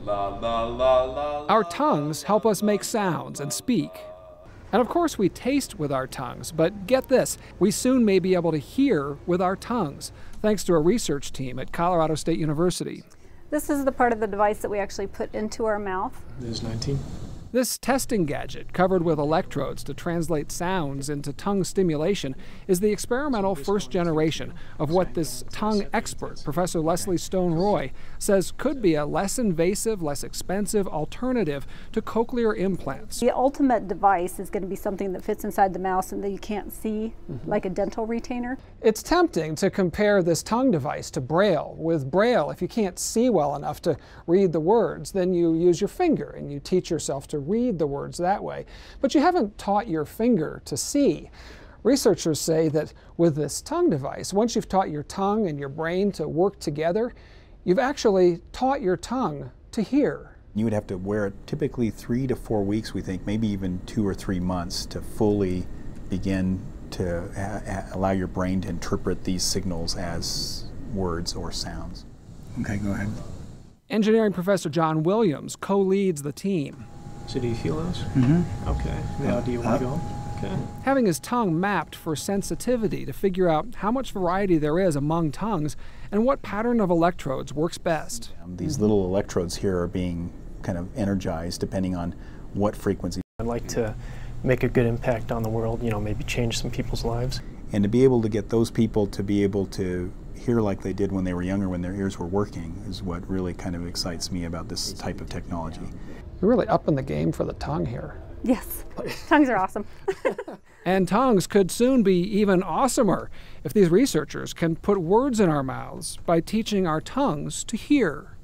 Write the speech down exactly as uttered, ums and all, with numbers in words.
La, la, la, la, Our tongues help us make sounds and speak. And of course we taste with our tongues, but get this, we soon may be able to hear with our tongues, thanks to a research team at Colorado State University. This is the part of the device that we actually put into our mouth. There's nineteen. This testing gadget, covered with electrodes to translate sounds into tongue stimulation, is the experimental first generation of what this tongue expert, Professor Leslie Stone-Roy, says could be a less invasive, less expensive alternative to cochlear implants. The ultimate device is going to be something that fits inside the mouth and that you can't see, mm-hmm. like a dental retainer. It's tempting to compare this tongue device to Braille. With Braille, if you can't see well enough to read the words, then you use your finger and you teach yourself to read the words that way. But you haven't taught your finger to see. Researchers say that with this tongue device, once you've taught your tongue and your brain to work together, you've actually taught your tongue to hear. You would have to wear it typically three to four weeks, we think, maybe even two or three months to fully begin to uh, allow your brain to interpret these signals as words or sounds. Okay, go ahead. Engineering professor John Williams co-leads the team. So do you feel those? Mm-hmm. Okay. Now do you want to go? Okay. Having his tongue mapped for sensitivity to figure out how much variety there is among tongues and what pattern of electrodes works best. Um, these little electrodes here are being kind of energized depending on what frequency. I'd like to make a good impact on the world, you know, maybe change some people's lives. And to be able to get those people to be able to hear like they did when they were younger, when their ears were working, is what really kind of excites me about this type of technology. You're really upping the game for the tongue here. Yes, tongues are awesome. And tongues could soon be even awesomer if these researchers can put words in our mouths by teaching our tongues to hear.